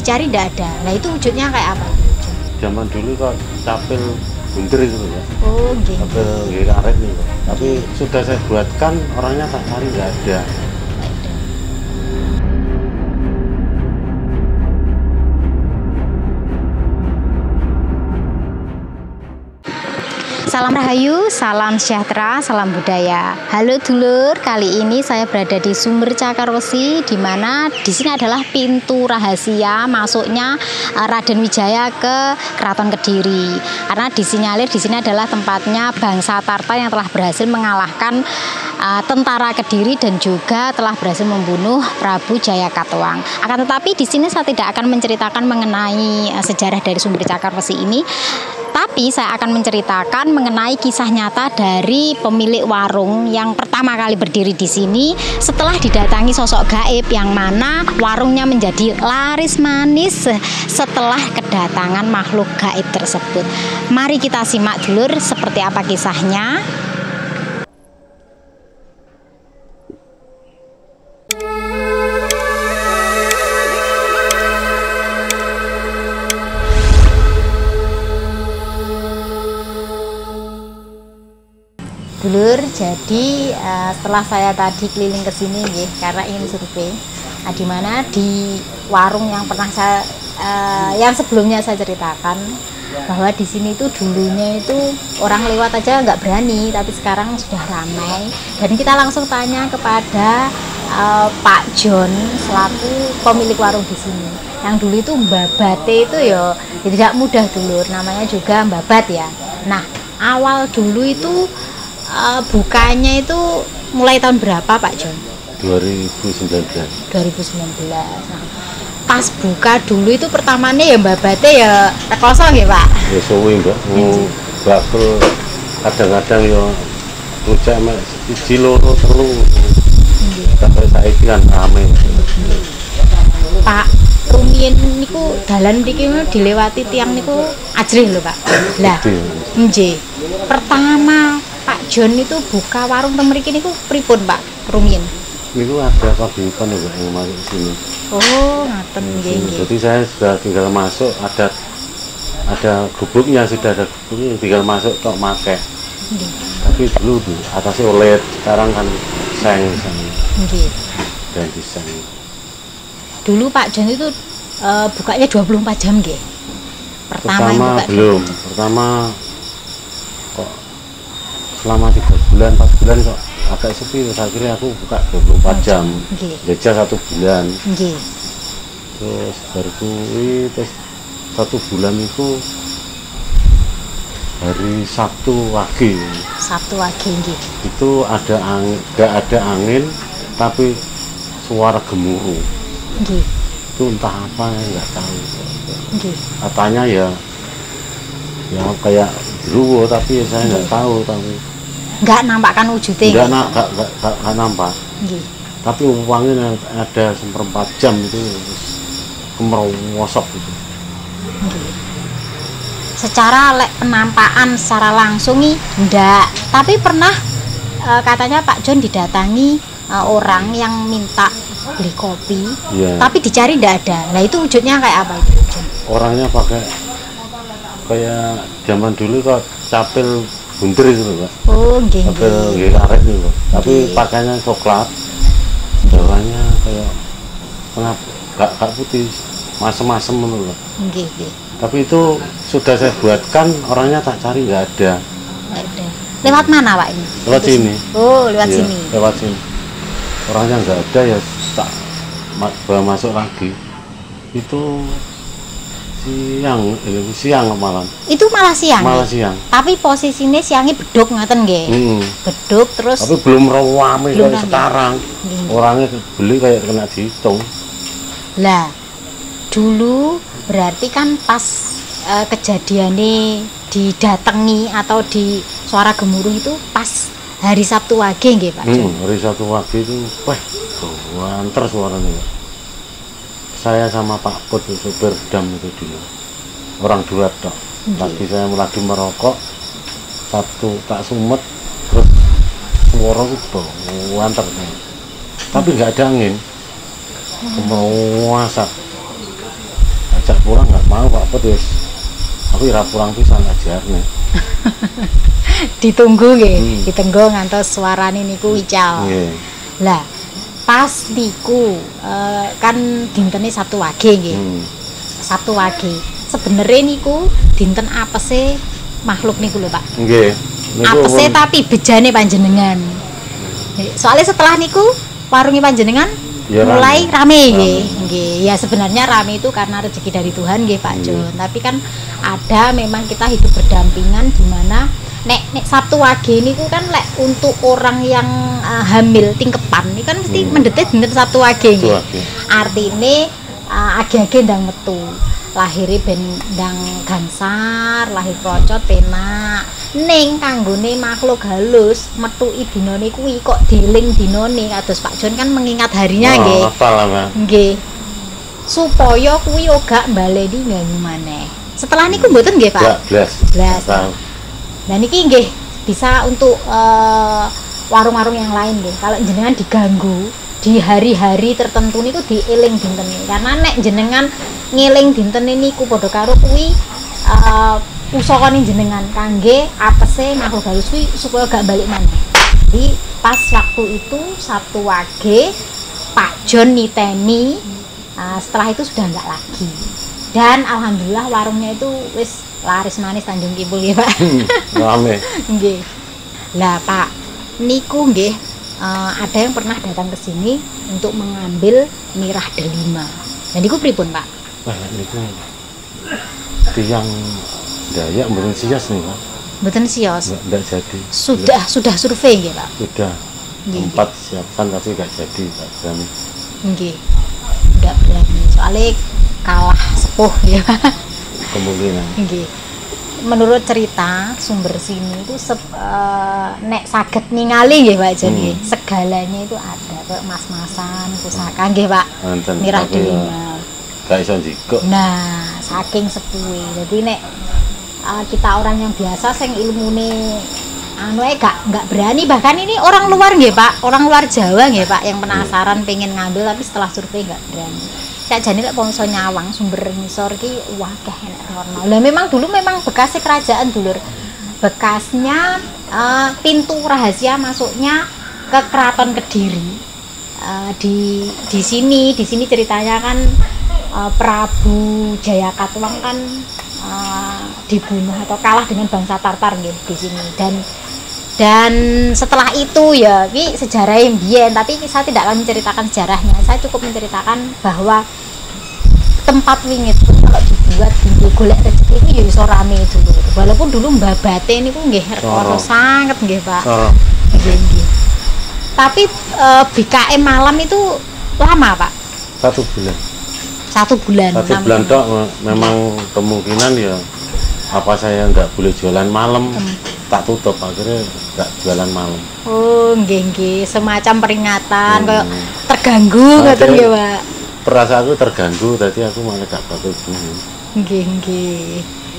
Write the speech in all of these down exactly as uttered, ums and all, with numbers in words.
dicari tidak ada. Nah itu wujudnya kayak apa? Zaman dulu kok capil bunder itu ya. Oh, gini. Capil gini karet nih. Tapi sudah saya buatkan, orangnya tak cari nggak ada. Salam Rahayu, salam sejahtera, salam budaya. Halo dulur, kali ini saya berada di Sumber Cakar Wesi, di mana di sini adalah pintu rahasia masuknya uh, Raden Wijaya ke Keraton Kediri. Karena disinyalir di sini adalah tempatnya bangsa Tarta yang telah berhasil mengalahkan uh, tentara Kediri dan juga telah berhasil membunuh Prabu Jayakatwang. Akan tetapi di sini saya tidak akan menceritakan mengenai uh, sejarah dari Sumber Cakar Wesi ini. Tapi saya akan menceritakan mengenai kisah nyata dari pemilik warung yang pertama kali berdiri di sini setelah didatangi sosok gaib yang mana warungnya menjadi laris manis setelah kedatangan makhluk gaib tersebut. Mari kita simak dulur seperti apa kisahnya. Dulur, jadi uh, setelah saya tadi keliling ke sini ya, karena ingin survei, nah, di mana di warung yang pernah saya uh, yang sebelumnya saya ceritakan bahwa di sini itu dulunya itu orang lewat aja nggak berani, tapi sekarang sudah ramai. Dan kita langsung tanya kepada uh, Pak John selaku pemilik warung di sini. Yang dulu itu mbabate itu ya, ya tidak mudah dulur, namanya juga mbabat ya. Nah awal dulu itu Uh, bukanya itu mulai tahun berapa Pak John? dua ribu sembilan belas. dua ribu sembilan belas. Nah, pas buka dulu itu pertamanya ya Mbak Bate ya kosong ya Pak? Ya suwi Mbak. Oh, bakul kadang-kadang ya rujak mek siji loro telu. Sampai saiki kan rame. Pak, rumiyin niku dalan mriki dilewati tiang niku ajrih lho Pak. Lah, nggih. Pertama Pak John itu buka warung teng mriki niku pripun Pak rumiyin? Niku ada pabrikan ya Mbak yang masuk sini. Oh, ngaten nggih nggih. Jadi saya sudah tinggal masuk, ada ada gubuknya, sudah ada gubuknya, tinggal masuk tok make. Nggih. Tapi dulu di atasnya O L E D, sekarang kan seng seng. Nggih. Dan di seng. Dulu Pak John itu uh, bukanya dua puluh empat jam nggih. Pertama, Pertama buka belum. Pertama kok selama tiga bulan, empat bulan kok agak sepi, akhirnya aku buka dua puluh empat jam. Jajah satu bulan. Nggih. Terus baru kuwi terus satu bulan itu hari Sabtu Wage. Sabtu Wage nggih. Itu ada angin, enggak ada angin tapi suara gemuruh. Nggih. Itu entah apa enggak tahu. Nggih. Katanya ya ya kayak ruwo tapi ya saya enggak tahu tapi nggak nampakkan wujudnya nggak nak nggak nggak nggak nampak. Nggih. Tapi uangnya ada seperempat jam itu kemerosok gitu. Nggih. Secara lek penampakan secara langsung nih enggak, tapi pernah e, katanya Pak John didatangi e, orang yang minta beli kopi, yeah. Tapi dicari enggak ada. Nah itu wujudnya kayak apa itu? Orangnya pakai kayak zaman dulu kok capil bunder itu loh Pak. Oh, nggih. Capil nggih karet nih loh. Tapi pakainya coklat. Bawahnya kayak pengap gak, gak putih, masem-masem loh. Nggih, nggih. Tapi itu sudah saya buatkan, orangnya tak cari nggak ada. Nggak ada. Lewat mana Pak ini? Lewat sini. Oh, lewat iya, sini. Lewat sini. Orangnya nggak ada ya tak bawa masuk lagi. Itu siang, eh, siang malam. Itu malah siang. Malah ya? siang. Tapi posisinya siangnya beduk ngaten nggih. Hmm. Beduk terus. Tapi belum ramai kayak sekarang. Gini. Orangnya beli kayak kena dihitung. Lah, dulu berarti kan pas uh, kejadiannya didatangi atau di suara gemuruh itu pas hari Sabtu Wage nggih Pak John? Hmm, hari Sabtu Wage itu, wah, banter suaranya. Saya sama Pak Put, supir dam itu dulu, orang dua tok. Lagi saya lagi merokok, satu tak sumet, terus suara itu banter. Tapi nggak ada angin, kemeruasak. mau Pak Put wis aku ora kurang pisan ajarne. Ditunggu nggih, Hmm. ditunggu ngantos suarane niku ical. Nggih. Lah, pas niku eh, kan dintene Sabtu Wage nggih. Hmm. Sabtu Wage. Sebenarnya niku dinten apese makhluk niku lho, Pak. Nggih. Niku Apese pun- tapi bejane panjenengan. Soalnya setelah niku warungi panjenengan Ya, mulai rame. rame Rame. nggih. Nggih. Ya sebenarnya rame itu karena rezeki dari Tuhan nggih Pak Iya. Jon. Tapi kan ada memang kita hidup berdampingan di mana nek nek Sabtu Wage niku kan lek untuk orang yang uh, hamil tingkepan ini kan mesti Hmm. mendetek dinten Sabtu Wage Sabtu nggih. Wage. Artine uh, age-age ndang metu. Lahire ben ndang gansar, lahir procot penak. Ning kanggone makhluk halus metuki dinane kuwi kok dieling dinane kados Pak Jon kan mengingat harinya Oh, nggih. hafal lah, Mbak. Nggih. Supaya kuwi ora baleni ngganggu maneh. Setelah niku mboten nggih, Pak? Enggak blas. Blas. Tahu. Nah niki nggih bisa untuk eh, warung-warung yang lain nggih. Kalau jenengan diganggu di hari-hari tertentu niku dieling dinten ini. Karena nek jenengan ngeling dinten niku padha karo kuwi eh pusakane jenengan kangge apese makhluk halus kuwi supaya gak balik maneh. Jadi pas waktu itu Sabtu Wage Pak Jon niteni eh, setelah itu sudah enggak lagi. Dan alhamdulillah warungnya itu wis laris manis Tanjung Kipul ya Pak. Rame. Nggih. Lah Pak, niku nggih eh, ada yang pernah datang ke sini untuk mengambil mirah delima. Dan niku pripun Pak? Wah, niku tiang Dayak mboten sias nih, Pak. Mboten sios. Nggak, nggak jadi. Sudah sudah survei nggih Pak. Sudah. Nggih. Empat siapkan tapi nggak jadi, Pak. Berani. Nggih. Enggak berani. Soalnya kalah sepuh ya Pak. Kemungkinan. Nggih. Menurut cerita sumber sini itu sep- eh, nek saged ningali nggih Pak Jon Hmm. nggih. Segalanya itu ada kayak mas-masan, pusaka nggih Pak. Wonten, Mirah tapi ya delima. Gak iso njikuk. Nah, saking sepuhe. Jadi nek uh, kita orang yang biasa sing ilmune anu ae gak nggak berani, bahkan ini orang luar nggih Pak, orang luar Jawa nggih Pak yang penasaran pengen ngambil tapi setelah survei nggak berani. Kayak jane lek bangsa Nyawang sumber ngisor ki wah keh enek rono. Lah memang dulu memang bekasnya kerajaan dulur. Bekasnya uh, pintu rahasia masuknya ke Keraton Kediri. Uh, di di sini di sini ceritanya kan uh, Prabu Jayakatwang kan uh, dibunuh atau kalah dengan bangsa Tartar nggih di sini dan dan setelah itu ya ini sejarah yang biyen tapi saya tidak akan menceritakan sejarahnya, saya cukup menceritakan bahwa tempat wingit pun kalau dibuat tinggi golek rezeki itu ya iso rame dulu walaupun dulu mbabate niku nggih rekoso sanget nggih Pak. Soro. Nggih nggih. Tapi eh, B K M malam itu lama Pak, Satu bulan. satu bulan. Satu enam bulan bulan. tok me- memang kemungkinan ya apa saya nggak boleh jualan malam tak tutup akhirnya nggak jualan malam. Oh nggih nggih, semacam peringatan Hmm. kayak terganggu Nah, ngoten jadi- nggih Pak. Perasaan aku terganggu tadi aku malah gak bakal bunyi. Nggih nggih.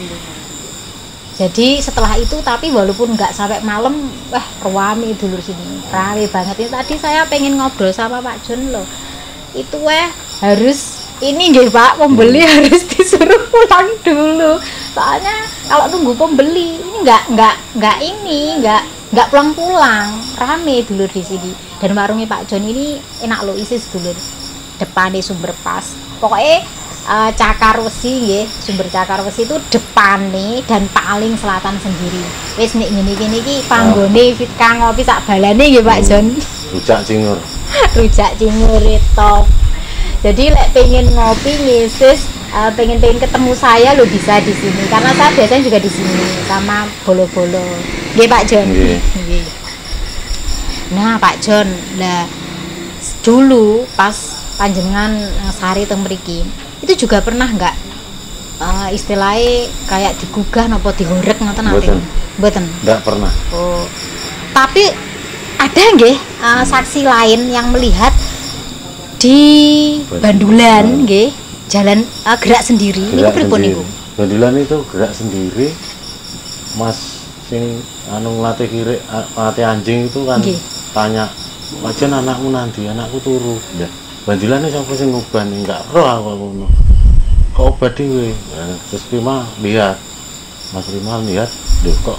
Jadi setelah itu tapi walaupun nggak sampai malam, wah rame dulur sini, rame banget. Ini tadi saya pengen ngobrol sama Pak Jon loh. Itu weh harus ini nggih Pak, pembeli harus disuruh pulang dulu. Soalnya kalau tunggu pembeli ini nggak nggak nggak ini nggak nggak pulang-pulang, rame dulur di sini. Dan warungnya Pak Jon ini enak loh isi dulur. Depannya sumber pas. Pokoknya Uh, Cakar Wesi nggih, sumber Cakar Wesi itu depane dan paling selatan sendiri. Wis nek ngene-ngene iki panggone fit kang ngopi sak balane nggih Pak Jon. Rujak cingur. Rujak cingur top. Jadi lek pengen ngopi ngisis, uh, pengen pengen ketemu saya lo bisa di sini karena saya biasanya juga di sini sama bolo-bolo. Nggih Pak Jon. Nggih. Nggih. Nah Pak Jon, lah dulu pas panjenengan uh, sari teng mriki itu juga pernah nggak uh, istilahnya kayak digugah nopo dihorek ngoten nate? Mboten. Mboten. Nggak pernah. Oh. Tapi ada nggih uh, saksi lain yang melihat di Bandulan nggih jalan uh, gerak sendiri niku Gerak pripun sendiri. niku? Bandulan itu gerak sendiri. Mas sing anu ngelatih kiri a- ngelatih anjing itu kan Nggih. tanya, "Pak Jon anakmu nanti, anakku turu." Ya. Bandulan ini siapa sing ngubah nih? Enggak roh aku ngono. kok obat dhewe. Nah, terus Prima lihat. Mas Prima lihat, lho kok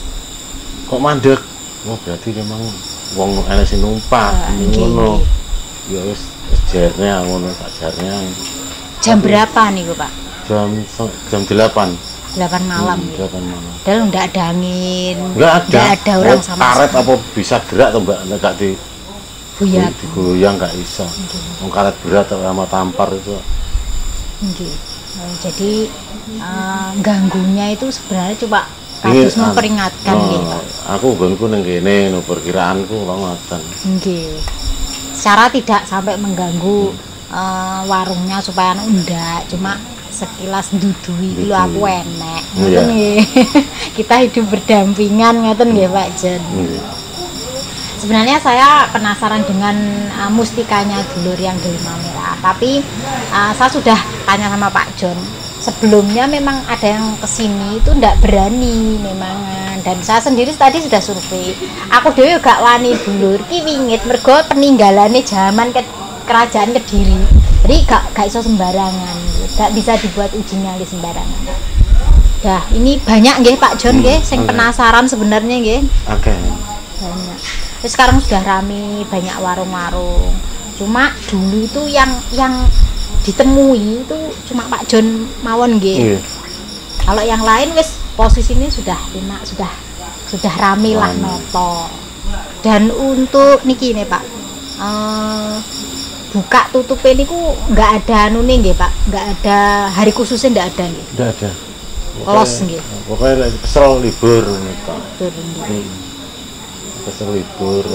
kok mandek. Oh, berarti memang wong ana sing numpak ngono. Ya wis jarnya ngono tak jarnya. Jam berapa nih Pak? Jam jam delapan. delapan malam. Hmm, delapan malam. Dan enggak ada angin. Enggak ada. Enggak ada orang oh, sama karet sekali. apa bisa gerak atau enggak enggak di Buyat. digoyang enggak bisa. Wong karet berat sama tampar itu. Nggih. Nah, jadi uh, ganggunya itu sebenarnya coba kados memperingatkan no, nggih, Pak. Aku nggonku ning kene no perkiraanku kok ngoten. Nggih. Secara tidak sampai mengganggu hmm. uh, warungnya supaya anu ndak, cuma sekilas ndudui iki lho aku enek. Ngoten nggih. Kita hidup berdampingan ngoten nggih, Pak Jon. Hmm. Sebenarnya saya penasaran dengan uh, mustikanya dulur yang Delima Merah, tapi uh, saya sudah tanya sama Pak Jon. Sebelumnya memang ada yang kesini itu ndak berani memang, dan saya sendiri tadi sudah survei. Aku dhewe gak wani dulur ki wingit mergo peninggalane zaman ke kerajaan Kediri. Jadi gak gak iso sembarangan, gak bisa dibuat uji nyali sembarangan. Dah, ini banyak nggih Pak Jon nggih hmm, sing okay. penasaran sebenarnya nggih. Oke. Okay. Banyak. Terus sekarang sudah rame banyak warung-warung. Cuma dulu itu yang yang ditemui itu cuma Pak Jon mawon nggih. Iya. Kalau yang lain wis posisinya sudah enak, sudah sudah rame lah noto. Dan untuk niki nih Pak, uh, buka tutupnya niku nggak ada anu nih nggih Pak, nggak ada hari khususnya nggak ada nggih. Nggak ada. Los nggih. Pokoknya kesel libur nito. Hmm. Kesel libur.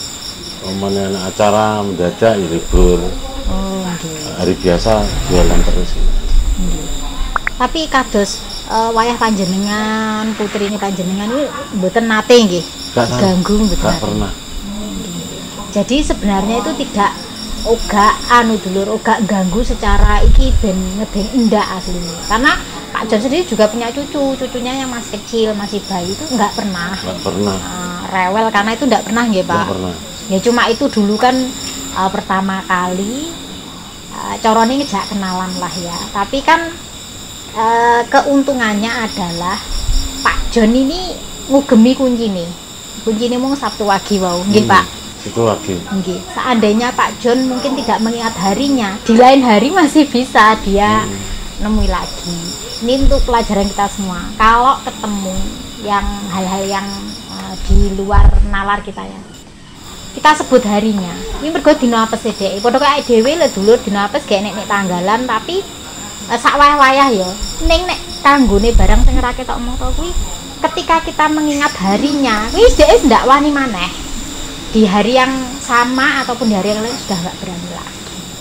Omane acara mendadak ya libur. Oh, okay. Hari biasa jualan terus. Okay. Tapi kados uh, wayah panjenengan, putri ini panjenengan ini mboten nate nggih. Ganggu mboten. Gak pernah. Okay. Jadi sebenarnya itu tidak oga anu dulur, oga ganggu secara iki ben ngeden enggak aslinya. Karena Pak Jon sendiri juga punya cucu, cucunya yang masih kecil, masih bayi itu enggak pernah. Enggak pernah. Uh, rewel karena itu enggak pernah nggih, Pak. Enggak pernah. Ya cuma itu dulu kan uh, pertama kali uh, corone ngejak kenalan lah ya. Tapi kan uh, keuntungannya adalah Pak Jon ini ngugemi kunci nih. Kunci ini mung Sabtu Wage wau, nggih hmm, Pak. Sabtu Wage. Nggih. Seandainya Pak Jon mungkin tidak mengingat harinya, di lain hari masih bisa dia hmm. nemui lagi. Ini untuk pelajaran kita semua. Kalau ketemu yang hal-hal yang uh, di luar nalar kita ya, kita sebut harinya. Ini mergo dina apes e dhek. Padha kaya dhewe lho dulur dina apes gek nek nek tanggalan tapi uh, sak wayah-wayah ya. Ning nek kanggone barang sing ora ketok mata kuwi ketika kita mengingat harinya, wis dhek ndak wani maneh. Di hari yang sama ataupun di hari yang lain sudah enggak berani lagi.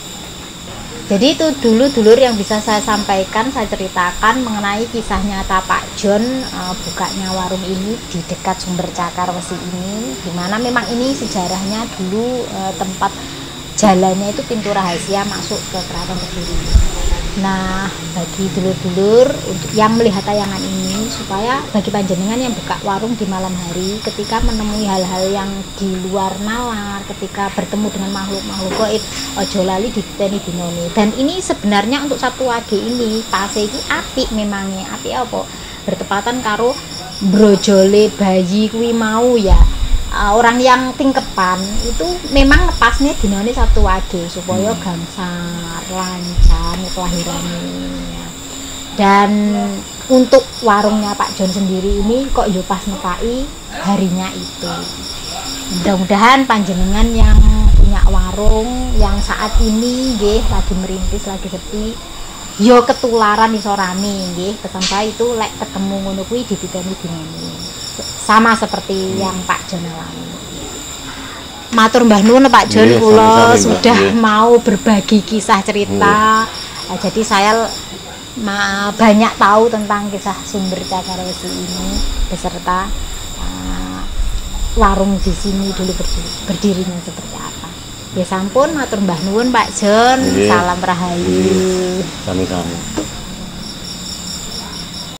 Jadi itu dulu dulur yang bisa saya sampaikan, saya ceritakan mengenai kisah nyata Pak Jon uh, bukanya warung ini di dekat Sumber Cakar Wesi ini, dimana memang ini sejarahnya dulu uh, tempat jalannya itu pintu rahasia masuk ke Keraton Kediri. Nah, bagi dulur-dulur untuk yang melihat tayangan ini, supaya bagi panjenengan yang buka warung di malam hari ketika menemui hal-hal yang di luar nalar, ketika bertemu dengan makhluk-makhluk gaib, ojo lali diteni dinoni. Dan ini sebenarnya untuk Sabtu Wage ini pase iki apik memangnya. Apik apa? Bertepatan karo brojole bayi kuwi mau ya. Uh, orang yang tingkepan itu memang lepasnya dinane Sabtu Wage supaya hmm. gangsar lancar kelahirannya. Dan untuk warungnya Pak Jon sendiri ini kok yo pas nekai harinya itu. Mudah-mudahan panjenengan yang punya warung yang saat ini nggih lagi merintis, lagi sepi, yo ketularan iso rame nggih. Pesan saya itu lek ketemu ngono kuwi dititeni dinane. Sama seperti hmm. yang Pak Jon alami. Matur mbah nuwun Pak Jon, yeah, kula sudah yeah. mau berbagi kisah cerita. Yeah. Nah, jadi saya ma banyak tahu tentang kisah Sumber Cakar Wesi ini beserta uh, warung di sini dulu berdiri, berdirinya seperti apa. Ya sampun matur mbah nuwun Pak Jon, yeah. Salam rahayu. Yeah. Sami-sami.